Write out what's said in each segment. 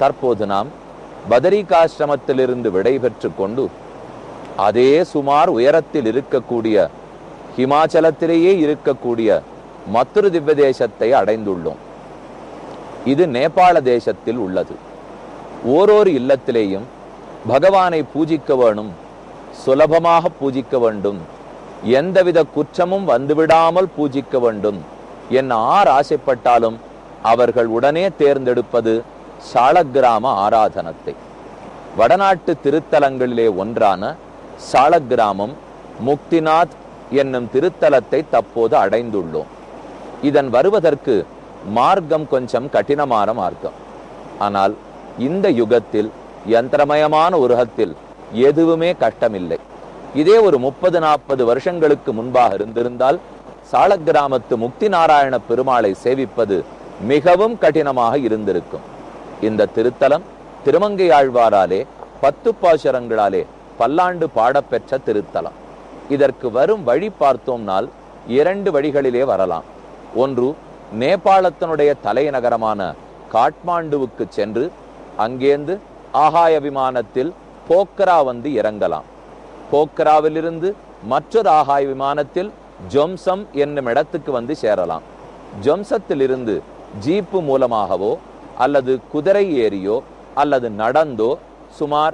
தற்போது நாம் பதரிகாசிரமத்திலிருந்து விடை பெற்று கொண்டு அதே சுமார் உயரத்தில் இருக்கக்கூடிய ஹிமாச்சலத்திலேயே இருக்கக்கூடிய மற்றொரு திவ்ய தேசத்தை அடைந்துள்ளோம். இது நேபாள தேசத்தில் உள்ளது. ஓரொரு இல்லத்திலேயும் பகவானை பூஜிக்க வேணும், சுலபமாக பூஜிக்க வேண்டும், எந்தவித குற்றமும் வந்துவிடாமல் பூஜிக்க வேண்டும் என்ன ஆர் ஆசைப்பட்டாலும் அவர்கள் உடனே தேர்ந்தெடுப்பது சாளக்கிராம ஆராதனத்தை. வடநாட்டு திருத்தலங்களிலே ஒன்றான சாளக்கிராமம் முக்திநாத் என்னும் திருத்தலத்தை தற்போது அடைந்துள்ளோம். இதன் வருவதற்கு மார்க்கம் கொஞ்சம் கடினமான மார்க்கம். ஆனால் இந்த யுகத்தில் யந்திரமயமான உலகத்தில் எதுவுமே கஷ்டமில்லை. இதே ஒரு 30-40 வருஷங்களுக்கு முன்பாக இருந்திருந்தால் சாளக்கிராமத்து முக்தி நாராயண பெருமாளை சேவிப்பது மிகவும் கடினமாக இருந்திருக்கும். இந்த திருத்தலம் திருமங்கை ஆழ்வாராலே 10 பாசுரங்களாலே பல்லாண்டு பாடப்பெற்ற திருத்தலம். இதற்கு வரும் வழி பார்த்தோம்னால் 2 வழிகளிலே வரலாம். ஒன்று, நேபாளத்தினுடைய தலைநகரமான காட்மாண்டுவுக்கு சென்று அங்கேந்து ஆகாய விமானத்தில் போக்ரா வந்து இறங்கலாம். போக்ராவிலிருந்து மற்றொரு ஆகாய விமானத்தில் ஜொம்சம் என்னும் இடத்துக்கு வந்து சேரலாம். ஜொம்சத்திலிருந்து ஜீப்பு மூலமாகவோ அல்லது குதிரை ஏறியோ அல்லது நடந்தோ சுமார்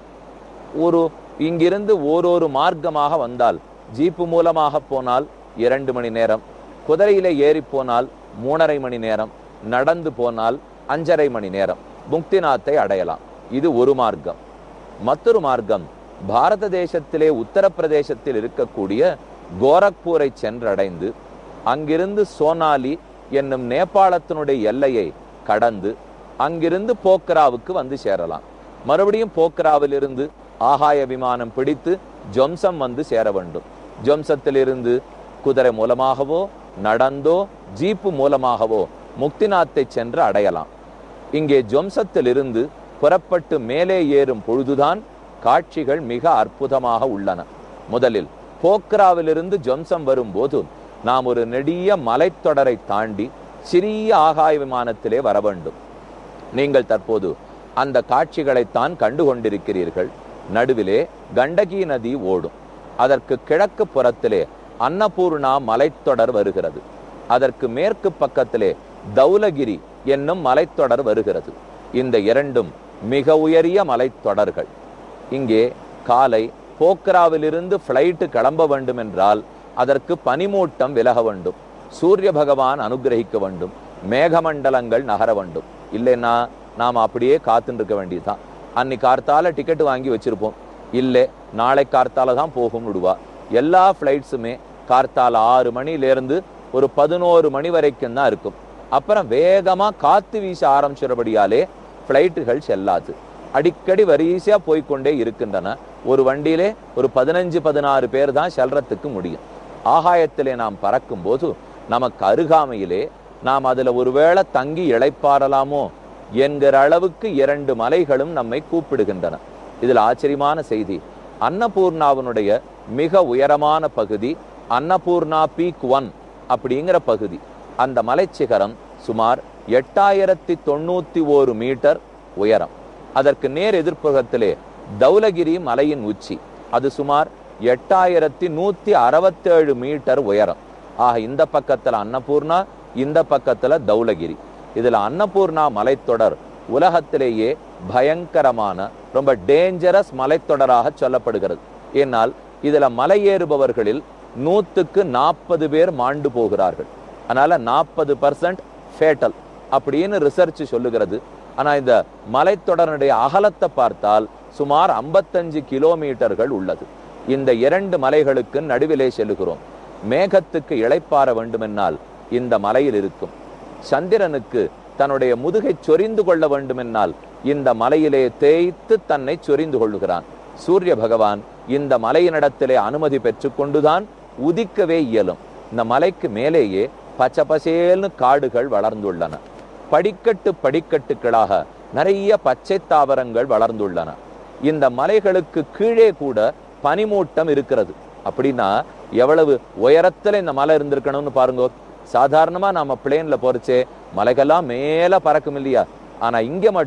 இங்கிருந்து ஓரொரு மார்க்கமாக வந்தால், ஜீப்பு மூலமாக போனால் 2 மணி நேரம், குதிரையிலே ஏறி போனால் 3.5 மணி நேரம், நடந்து போனால் 5.5 மணி நேரம் முக்திநாத்தை அடையலாம். இது ஒரு மார்க்கம். மற்றொரு மார்க்கம் பாரத தேசத்திலே உத்தரப்பிரதேசத்தில் இருக்கக்கூடிய கோரக்பூரை சென்றடைந்து அங்கிருந்து சோனாலி என்னும் நேபாளத்தினுடைய எல்லையை கடந்து அங்கிருந்து போக்ராவுக்கு வந்து சேரலாம். மறுபடியும் போக்ராவிலிருந்து ஆகாய விமானம் பிடித்து ஜொம்சம் வந்து சேர வேண்டும். ஜொம்சத்திலிருந்து குதிரை மூலமாகவோ நடந்தோ ஜீப்பு மூலமாகவோ முக்திநாத்தை சென்று அடையலாம். இங்கே ஜொம்சத்திலிருந்து புறப்பட்டு மேலே ஏறும் பொழுதுதான் காட்சிகள் மிக அற்புதமாக உள்ளன. முதலில் போக்ராவிலிருந்து ஜொம்சம் வரும்போது நாம் ஒரு நெடிய மலைத்தொடரை தாண்டி சிறிய ஆகாய விமானத்திலே வர வேண்டும். நீங்கள் தற்போது அந்த காட்சிகளைத்தான் கண்டு கொண்டிருக்கிறீர்கள். நடுவிலே கண்டகி நதி ஓடும். அதற்கு கிழக்கு புறத்திலே அன்னபூர்ணா மலைத்தொடர் வருகிறது. அதற்கு மேற்கு பக்கத்திலே தௌலகிரி என்னும் மலைத்தொடர் வருகிறது. இந்த 2ம் மிக உயரிய மலைத்தொடர்கள். இங்கே காலை போக்ராவிலிருந்து பிளைட் கிளம்ப வேண்டும் என்றால் அதற்கு பனிமூட்டம் விலக வேண்டும், சூரிய பகவான் அனுகிரகிக்க வேண்டும், மேகமண்டலங்கள் நகர வேண்டும். இல்லைன்னா நாம் அப்படியே காத்துட்டு இருக்க வேண்டியதுதான். அன்னைக்கு கார்த்தால டிக்கெட் வாங்கி வச்சிருப்போம், இல்லை நாளை கார்த்தால தான் போகும் விடுவா. எல்லா ஃப்ளைட்ஸுமே கார்த்தால 6 மணிலேருந்து ஒரு 11 மணி வரைக்கும் தான் இருக்கும். அப்புறம் வேகமா காத்து வீச ஆரம்பிச்சபடியாலே ஃப்ளைட்டுகள் செல்லாது. அடிக்கடி வரிசையா போய்கொண்டே இருக்கின்றன. ஒரு வண்டியிலே ஒரு 15-16 பேர் தான் செல்றதுக்கு முடியும். ஆகாயத்திலே நாம் பறக்கும் போது நமக்கு அருகாமையிலே நாம் அதுல ஒருவேளை தங்கி இளைப்பாறலாமோ என்கிற அளவுக்கு 2 மலைகளும் நம்மை கூப்பிடுகின்றன. இதில் ஆச்சரியமான செய்தி, அன்னபூர்ணாவினுடைய மிக உயரமான பகுதி அன்னபூர்ணா பீக் 1 அப்படிங்கிற பகுதி. அந்த மலைச்சிகரம் சுமார் 8091 மீட்டர் உயரம். அதற்கு நேர் எதிர்ப்புறத்திலே தௌலகிரி மலையின் உச்சி, அது சுமார் 8167 மீட்டர் உயரம். ஆக இந்த பக்கத்துல அன்னபூர்ணா, இந்த பக்கத்துல தௌலகிரி. இதுல அன்னபூர்ணா மலைத்தொடர் உலகத்திலேயே பயங்கரமான ரொம்ப டேஞ்சரஸ் மலைத்தொடராக சொல்லப்படுகிறது. ஏனால் இதுல மலையேறுபவர்களில் 100க்கு 40 பேர் மாண்டு போகிறார்கள். அதனால 40% ஃபேட்டல் அப்படின்னு ரிசர்ச் சொல்லுகிறது. ஆனா இந்த மலைத்தொடருடைய அகலத்தை பார்த்தால் சுமார் 55 கிலோமீட்டர்கள் உள்ளது. இந்த 2 மலைகளுக்கு நடுவிலே செல்லுகிறோம். மேகத்துக்கு இளைப்பாற வேண்டுமென்னால் இந்த மலையில் இருக்கும். சந்திரனுக்கு தன்னுடைய முதுகை சொரிந்து கொள்ள வேண்டுமென்னால் இந்த மலையிலே தேய்த்து தன்னை சொரிந்து கொள்ளுகிறான். சூரிய பகவான் இந்த மலையினிடத்திலே அனுமதி பெற்று கொண்டுதான் உதிக்கவே இயலும். இந்த மலைக்கு மேலேயே பச்சை பசேல்னு காடுகள் வளர்ந்துள்ளன. படிக்கட்டு படிக்கட்டுகளாக நிறைய பச்சை தாவரங்கள் வளர்ந்துள்ளன. இந்த மலைகளுக்கு கீழே கூட பனிமூட்டம் இருக்கிறது. அப்படின்னா எவ்வளவு உயரத்துல இந்த மலை இருந்திருக்கணும்னு பாருங்க. சாதாரணமா நாம பிளேன்ல போறச்சே மலைகள்லாம் மேல பறக்கும் இல்லையா? ஆனா இங்க மட்டும்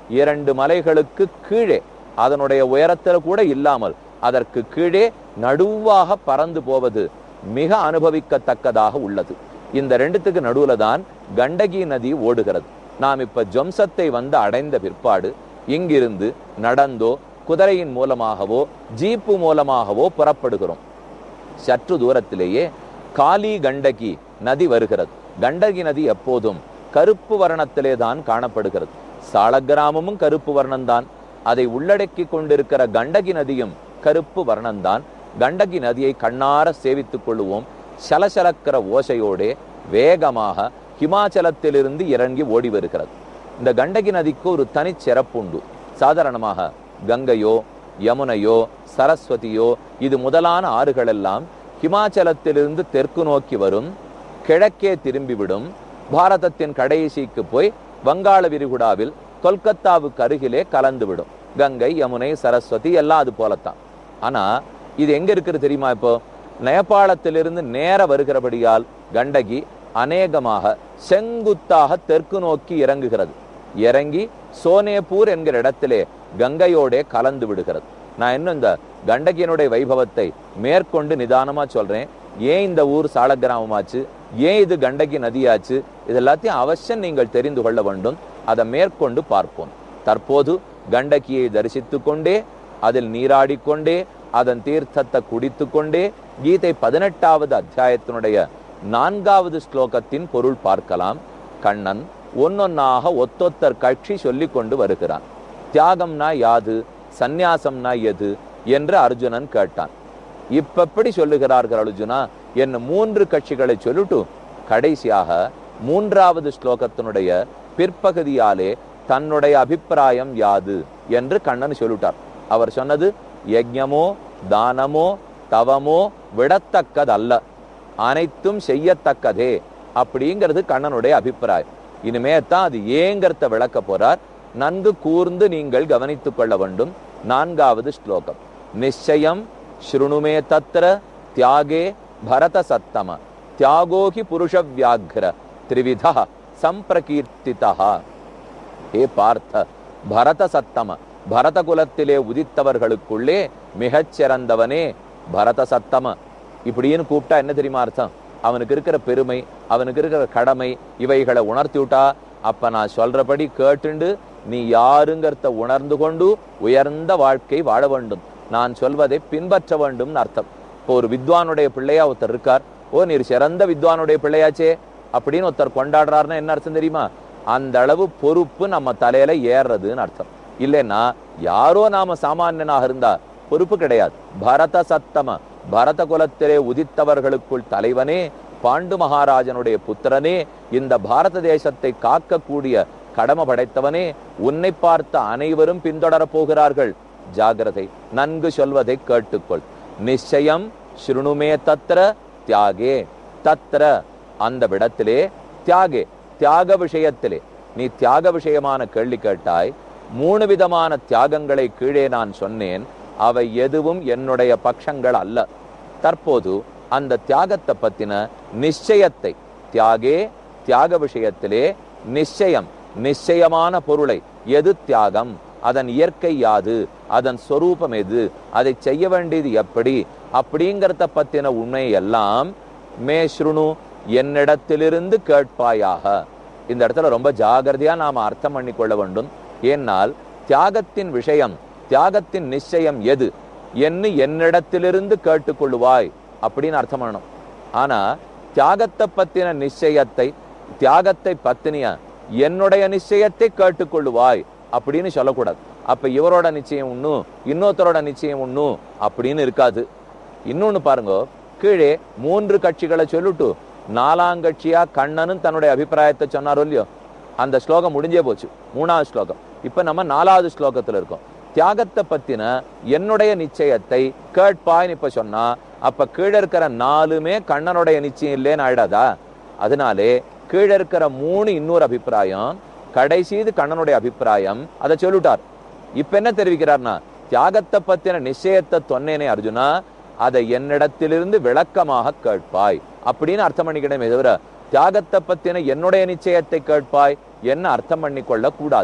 2 மலைகளுக்கு கீழே, அதனுடைய உயரத்தில் கூட இல்லாமல் அதற்கு கீழே நடுவாக பறந்து போவது மிக அனுபவிக்கத்தக்கதாக உள்ளது. இந்த ரெண்டுத்துக்கு நடுவுல தான் கண்டகி நதி ஓடுகிறது. நாம் இப்ப ஜம்சத்தை வந்து அடைந்த பிற்பாடு இங்கிருந்து நடந்தோ குதிரையின் மூலமாகவோ ஜீப்பு மூலமாகவோ புறப்படுகிறோம். சற்று தூரத்திலேயே காளி கண்டகி நதி வருகிறது. கண்டகி நதி எப்போதும் கருப்பு வர்ணத்திலே தான் காணப்படுகிறது. சாலக்கிராமமும் கருப்பு வர்ணம்தான். அதை உள்ளடக்கி கொண்டிருக்கிற கண்டகி நதியும் கருப்பு வர்ணம்தான். கண்டகி நதியை கண்ணார சேவித்துக் கொள்ளுவோம். சலசலக்கிற ஓசையோடே வேகமாக ஹிமாச்சலத்திலிருந்து இறங்கி ஓடி வருகிறது. இந்த கண்டகி நதிக்கு ஒரு தனி சிறப்புண்டு. சாதாரணமாக கங்கையோ யமுனையோ சரஸ்வதியோ இது முதலான ஆறுகள் எல்லாம் ஹிமாச்சலத்திலிருந்து தெற்கு நோக்கி வரும், கிழக்கே திரும்பிவிடும், பாரதத்தின் கடைசிக்கு போய் வங்காள விரிகுடாவில் கொல்கத்தாவுக்கு அருகிலே கலந்துவிடும். கங்கை யமுனை சரஸ்வதி எல்லாம் அது போலத்தான். ஆனா இது எங்க இருக்கிறது தெரியுமா? இப்போ நேபாளத்திலிருந்து நேர வருகிறபடியால் கண்டகி அநேகமாக செங்குத்தாக தெற்கு நோக்கி இறங்குகிறது. இறங்கி சோனேபூர் என்கிற இடத்திலே கங்கையோட கலந்து விடுகிறது. நான் இன்னும் இந்த கண்டகியினுடைய வைபவத்தை மேற்கொண்டு நிதானமா சொல்றேன். ஏன் இந்த ஊர் சாலக்கிராமமாச்சு, ஏன் இது கண்டகி நதியாச்சு, இது எல்லாத்தையும் அவசியம் நீங்கள் தெரிந்து கொள்ள வேண்டும். அதை மேற்கொண்டு பார்ப்போம். தற்போது கண்டகியை தரிசித்து கொண்டே, அதில் நீராடிக்கொண்டே, அதன் தீர்த்தத்தை குடித்து கொண்டே கீதை 18வது அத்தியாயத்தினுடைய 4வது ஸ்லோகத்தின் பொருள் பார்க்கலாம். கண்ணன் ஒன்னொன்னாக ஒத்தொத்தர் கட்சி சொல்லி கொண்டு வருகிறான். தியாகம்னா யாது, சந்நியாசம்னா எது என்று அர்ஜுனன் கேட்டான். இப்படி சொல்லுகிறார்கள் அர்ஜுனா என்ன 3 கட்சிகளை சொல்லிட்டு கடைசியாக 3வது ஸ்லோகத்தினுடைய பிற்பகுதியாலே தன்னுடைய அபிப்பிராயம் யாது என்று கண்ணன் சொல்லிட்டார். அவர் சொன்னது யஜ்ஞமோ தானமோ தவமோ விடத்தக்கதல்ல, அனைத்தும் செய்யத்தக்கதே அப்படிங்கிறது கண்ணனுடைய அபிப்பிராயம். இனிமே தான் அது ஏங்கிறத விளக்க போறார். நன்கு கூர்ந்து நீங்கள் கவனித்துக் கொள்ள வேண்டும். 4வது ஸ்லோகம். நிச்சயம் ஸ்ருணுமே தத்ர தியாகே பரத சத்தம தியாகோகி புருஷ வியாக்ர த்ரிவிதா சம்பிரகீர்த்திதா. ஹே பார்த்த, பரத சத்தம, பரத குலத்திலே உதித்தவர்களுக்குள்ளே மிகச்சிறந்தவனே பரத சத்தம இப்படின்னு கூப்பிட்டா என்ன தெரியுமா அர்த்தம்? அவனுக்கு இருக்கிற பெருமை, அவனுக்கு இருக்கிற கடமை, இவைகளை உணர்த்தி விட்டா அப்ப நான் சொல்றபடி கேட்டுண்டு நீ யாருங்கிறத உணர்ந்து கொண்டு உயர்ந்த வாழ்க்கை வாழ வேண்டும், நான் சொல்வதை பின்பற்ற வேண்டும் அர்த்தம். இப்போ ஒரு வித்வானுடைய பிள்ளையா ஒருத்தர் இருக்கார். ஓ நீர் சிறந்த வித்வானுடைய பிள்ளையாச்சே அப்படின்னு ஒருத்தர் கொண்டாடுறாருன்னா என்ன அர்த்தம் தெரியுமா? அந்த அளவு பொறுப்பு நம்ம தலையில ஏறுறதுன்னு அர்த்தம். இல்லைன்னா யாரோ நாம சாமானியனாக இருந்தா பொறுப்பு கிடையாது. பரத சத்தம, பரத குலத்திலே உதித்தவர்களுக்குள் தலைவனே, பாண்டு மகாராஜனுடைய புத்திரனே, இந்த பாரத தேசத்தை காக்கக்கூடிய கடமை படைத்தவனே, உன்னை பார்த்த அனைவரும் பின்தொடர போகிறார்கள். ஜாகிரதை, நன்கு சொல்வதை கேட்டுக்கொள். நிச்சயம் ஸ்ருணுமே தத்ர தியாகே, தத்ர அந்த விடத்திலே, தியாகே தியாக விஷயத்திலே. நீ தியாக விஷயமான கேள்வி கேட்டாய். 3 விதமான தியாகங்களை கீழே நான் சொன்னேன். அவை எதுவும் என்னுடைய பட்சங்கள் அல்ல. தற்போது அந்த தியாகத்தை பத்தின நிச்சயத்தை, தியாகே தியாக விஷயத்திலே நிச்சயம், நிச்சயமான பொருளை, எது தியாகம், அதன் இயற்கை யாது, அதன் சொரூபம் எது, அதை செய்ய வேண்டியது எப்படி அப்படிங்கிறத பத்தின உண்மை எல்லாம் மே ஸ்ருணு என்னிடத்திலிருந்து கேட்பாயாக. இந்த இடத்துல ரொம்ப ஜாகிரதையா நாம அர்த்தம் பண்ணிக்கொள்ள வேண்டும். ஏன்னால் தியாகத்தின் விஷயம், தியாகத்தின் நிச்சயம் எது என்று என்னிடத்திலிருந்து கேட்டுக்கொள்ளுவாய் அப்படின்னு அர்த்தம் பண்ணணும். ஆனா தியாகத்தை பத்தின நிச்சயத்தை, தியாகத்தை பத்தினிய என்னுடைய நிச்சயத்தை கேட்டுக்கொள்ளுவாய் அப்படின்னு சொல்லக்கூடாது. அப்ப இவரோட நிச்சயம் ஒண்ணு, இன்னொருத்தரோட நிச்சயம் ஒண்ணு அப்படின்னு இருக்காது. இன்னொன்னு பாருங்க, கீழே 3 கட்சிகளை சொல்லிட்டு 4ஆம் கட்சியா கண்ணனும் தன்னுடைய அபிப்பிராயத்தை சொன்னாரோ இல்லையோ, அந்த ஸ்லோகம் முடிஞ்சே போச்சு. 3வது ஸ்லோகம். இப்ப நம்ம 4வது ஸ்லோகத்துல இருக்கோம். தியாகத்தை பத்தின என்னுடைய நிச்சயத்தை கேட்பாய்னு இப்ப சொன்னா, அப்ப கீழே இருக்கிற 4மே கண்ணனுடைய நிச்சயம் இல்லேன்னு ஆயிடாதா? அதனாலே கீழே இருக்கிற 3 இன்னொரு அபிப்பிராயம், கடைசிது கண்ணனுடைய அபிப்பிராயம். அதை சொல்லிட்டார். இப்ப என்ன தெரிவிக்கிறார்னா, தியாகத்தை பத்தின நிச்சயத்தை சொன்னேனே அர்ஜுனா, அதை என்னிடத்திலிருந்து விளக்கமாக கேட்பாய் அப்படின்னு அர்த்தம் பண்ணிக்கிட்டே தவிர தியாகத்தை பத்தின என்னுடைய நிச்சயத்தை கேட்பாய் என்ன அர்த்தம் பண்ணிக்கொள்ள கூடாது.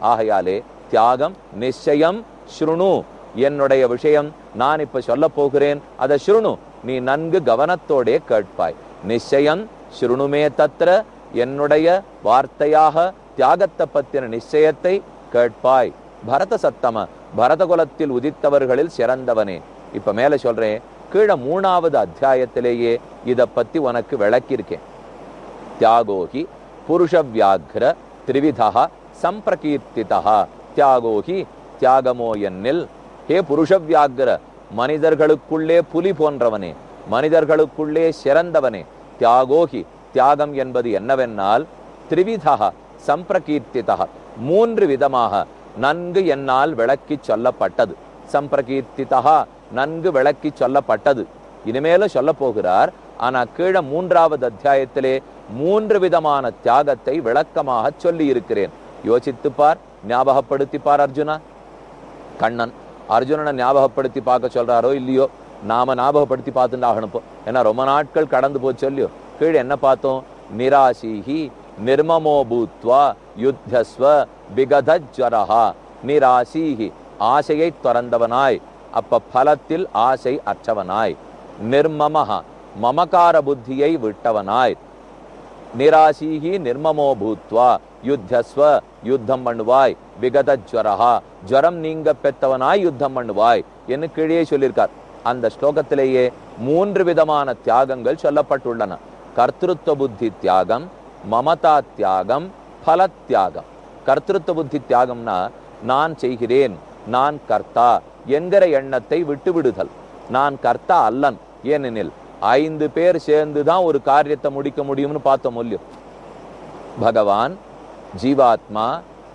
ஆகையாலே தியாகம் நிச்சயம் ஸ்ருணு, என்னுடைய விஷயம் நான் இப்ப சொல்ல போகிறேன், அதை ஸ்ருணு, நீ நன்கு கவனத்தோடே கேட்பாய். நிச்சயம் ஸ்ருணுமே தத்ர, என்னுடைய வார்த்தையாக தியாகத்தை பத்தின நிச்சயத்தை கேட்பாய். பரத சத்தம, பரத குலத்தில் உதித்தவர்களில் சிறந்தவனே. இப்ப மேல சொல்றேன், கீழே 3வது அத்தியாயத்திலேயே இத பத்தி உனக்கு விளக்கியிருக்கேன். தியாகோகி புருஷ வியாக்ர திரிவிதா சம்பிரகீர்த்திதா. தியாகோகி, தியாகமோ என்னில், ஹே புருஷ வியாக்ர, மனிதர்களுக்குள்ளே புலி போன்றவனே, மனிதர்களுக்குள்ளே சிறந்தவனே. தியாகோகி, தியாகம் என்பது என்னவென்னால், திரிவிதா சம்பிரகீர்த்திதா, 3 விதமாக நன்கு என்னால் விளக்கி சொல்லப்பட்டது. சம்பிரகீர்த்திதா, நன்கு விளக்கி சொல்லப்பட்டது. இனிமேலும் சொல்ல போகிறார். ஆனா கீழே 3வது அத்தியாயத்திலே 3 விதமான தியாகத்தை விளக்கமாக சொல்லி இருக்கிறேன். யோசித்துப்பார், ஞாபகப்படுத்திப்பார். அர்ஜுனா, கண்ணன் அர்ஜுனனை ஞாபகப்படுத்தி பார்க்க சொல்றாரோ இல்லையோ, நாம ஞாபகப்படுத்தி பார்த்துட்டு ஆகணும். ஏன்னா ரொம்ப நாட்கள் கடந்து போச்சு இல்லையோ. கீழே என்ன பார்த்தோம்? நிராசீஹி நிர்மமோ பூத்வா யுத்தஸ்வ விகதஜ்வரஹா. நிராசீஹி, ஆசையை துறந்தவனாய், அப்ப பலத்தில் ஆசை அற்றவனாய். நிர்மமஹா, மமகார புத்தியை விட்டவனாய். நிராசீஹி நிர்மமோ பூத்வா யுத்தஸ்வ, யுத்தம் பண்ணுவாய். விகதஜ்வரஹா, ஜரம் நீங்க பெற்றவனாய் யுத்தம் பண்ணுவாய் என்று கீழே சொல்லியிருக்கார். அந்த ஸ்லோகத்திலேயே 3 விதமான தியாகங்கள் சொல்லப்பட்டுள்ளன. கர்த்திருவ புத்தி தியாகம், மமதா தியாகம், பல தியாகம். கர்த்திருவ புத்தி தியாகம்னா நான் செய்கிறேன், நான் கர்த்தா என்கிற எண்ணத்தை விட்டு விடுதல். நான் கர்த்தா அல்லன். ஏனெனில் 5 பேர் சேர்ந்துதான் ஒரு காரியத்தை முடிக்க முடியும்னு பார்த்தோம் இல்லையோ. பகவான், ஜீவாத்மா,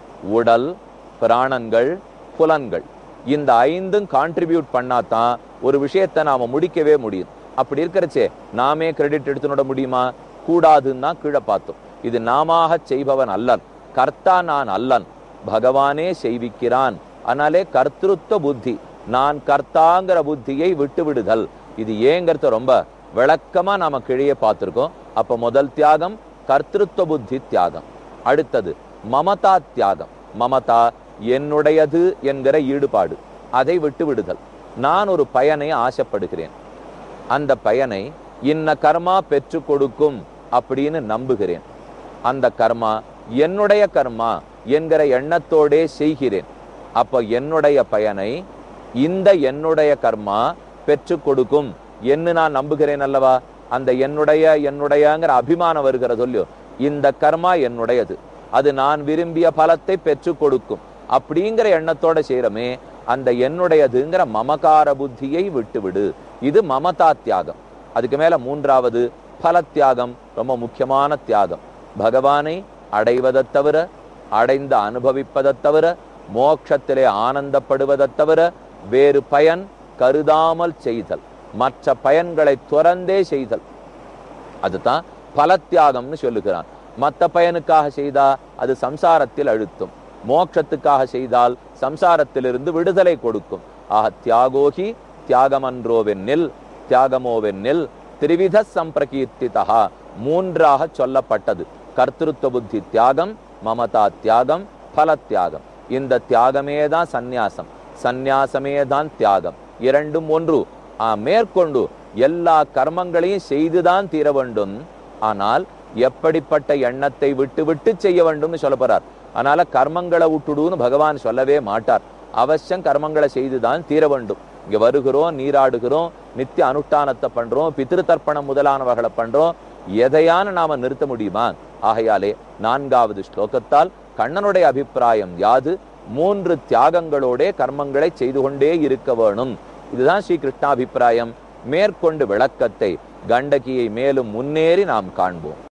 உடல், பிராணங்கள், புலன்கள், இந்த 5ம் கான்ட்ரிபியூட் பண்ணாதான் ஒரு விஷயத்தை நாம முடிக்கவே முடியும். அப்படி இருக்கிறச்சே நாமே கிரெடிட் எடுத்துட முடியுமா? கூடாதுன்னு தான் கீழே பார்த்தோம். இது நாம செய்பவன் அல்லன், கர்த்தா நான் அல்லன், பகவானே செய்விக்கிறான். அதனாலே கர்த்திருவ புத்தி, நான் கர்த்தாங்கிற புத்தியை விட்டு விடுதல். இது ஏங்கிறத ரொம்ப விளக்கமா நாம கீழே பார்த்திருக்கோம். அப்ப முதல் தியாகம் கர்த்திருவ புத்தி தியாகம். அடுத்தது மமதா தியாகம். மமதா, என்னுடையது என்கிற ஈடுபாடு, அதை விட்டு விடுதல். நான் ஒரு பயனை ஆசைப்படுகிறேன், அந்த பயனை இன்ன கர்மா பெற்று கொடுக்கும் அப்படின்னு நம்புகிறேன். அந்த கர்மா என்னுடைய கர்மா என்கிற எண்ணத்தோடே செய்கிறேன். அப்ப என்னுடைய பயனை இந்த என்னுடைய கர்மா பெற்று கொடுக்கும் என்று நான் நம்புகிறேன் அல்லவா. அந்த என்னுடையங்கிற அபிமானம் வருகிறது இல்லையோ. இந்த கர்மா என்னுடையது, அது நான் விரும்பிய பலத்தை பெற்று கொடுக்கும் அப்படிங்கிற எண்ணத்தோட செய்யறமே, அந்த என்னுடையதுங்கிற மமகார புத்தியை விட்டுவிடு. இது மமதா தியாகம். அதுக்கு மேல 3வது பல தியாகம், ரொம்ப முக்கியமான தியாகம். பகவானை அடைவதை தவிர, அடைந்து அனுபவிப்பதை தவிர, மோட்சத்திலே ஆனந்தப்படுவதை தவிர வேறு பயன் கருதாமல் செய்தல், மற்ற பயன்களை துறந்தே செய்தல். அதுதான் பல தியாகம்னு சொல்லுகிறான். மற்ற பயனுக்காக செய்தா அது சம்சாரத்தில் அழுத்தும், மோட்சத்துக்காக செய்தால் சம்சாரத்திலிருந்து விடுதலை கொடுக்கும். ஆக தியாகோகி, தியாகமன்றோவென்னில், தியாகமோவென்னில் திரிவித சம்பிரகீர்த்திதா, 3ஆக சொல்லப்பட்டது. கர்த்திருவ புத்தி தியாகம், மமதா தியாகம், பல தியாகம். இந்த தியாகமே தான் சந்நியாசம், சந்நியாசமே தான் தியாகம். 2ம் ஒன்று. மேற்கொண்டு எல்லா கர்மங்களையும் செய்துதான் தீர வேண்டும். ஆனால் எப்படிப்பட்ட எண்ணத்தை விட்டு விட்டு செய்ய வேண்டும்னு சொல்ல போறார். அதனால கர்மங்களை விட்டுடுன்னு பகவான் சொல்லவே மாட்டார். அவசியம் கர்மங்களை செய்துதான் தீர வேண்டும். இங்க வருகிறோம், நீராடுகிறோம், நித்திய அனுஷ்டானத்தை பண்றோம், பித்ரு தர்ப்பணம் முதலானவர்களை பண்றோம். எதையான நாம நிறுத்த முடியுமா? ஆகையாலே 4வது ஸ்லோகத்தால் கண்ணனுடைய அபிப்பிராயம் யாது? 3 தியாகங்களோட கர்மங்களை செய்து கொண்டே இருக்க வேணும். இதுதான் ஸ்ரீ கிருஷ்ணாபிப்பிராயம். மேற்கொண்டு விளக்கத்தை கண்டகியை மேலும் முன்னேறி நாம் காண்போம்.